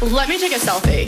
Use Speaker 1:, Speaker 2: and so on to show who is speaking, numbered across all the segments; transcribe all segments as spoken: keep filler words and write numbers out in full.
Speaker 1: Let me take a selfie.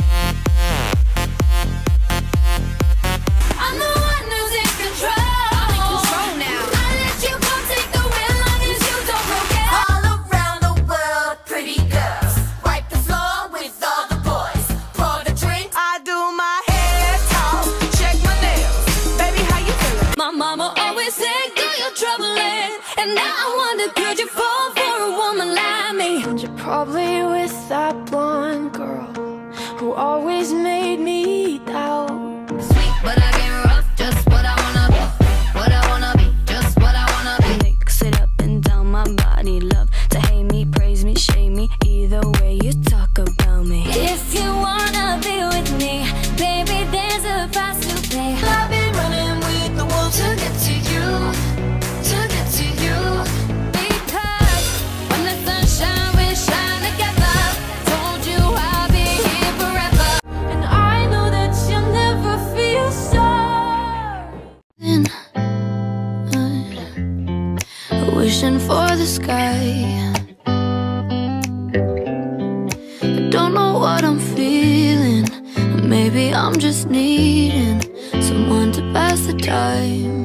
Speaker 2: I'm the one who's in control. I'm in control now. I let you go take the wheel long as you don't forget. All around the world, pretty girls wipe the floor with all the boys. Pour the drink.
Speaker 3: I do my hair talk, check my nails. Baby, how you feeling?
Speaker 2: My mama always said, girl, you're troubling. And now I wonder, could you fall for a woman like me?
Speaker 4: And you're probably with that blonde girl who always made me doubt.
Speaker 2: Sweet, but I get rough, just what I wanna be. What I wanna be, just what I wanna be.
Speaker 4: Mix it up and down my body, love to hate me, praise me, shame me. Either way you talk about me.
Speaker 2: If you wanna be with me, baby, there's a price to pay. I've been running with the wolves to get to you, to get to you. Because when the sun shines, we shine together. Told you I'll be here forever.
Speaker 4: And I know that you'll never feel sorry. Wishing for the sky. I don't know what I'm feeling. Maybe I'm just needing someone to pass the time.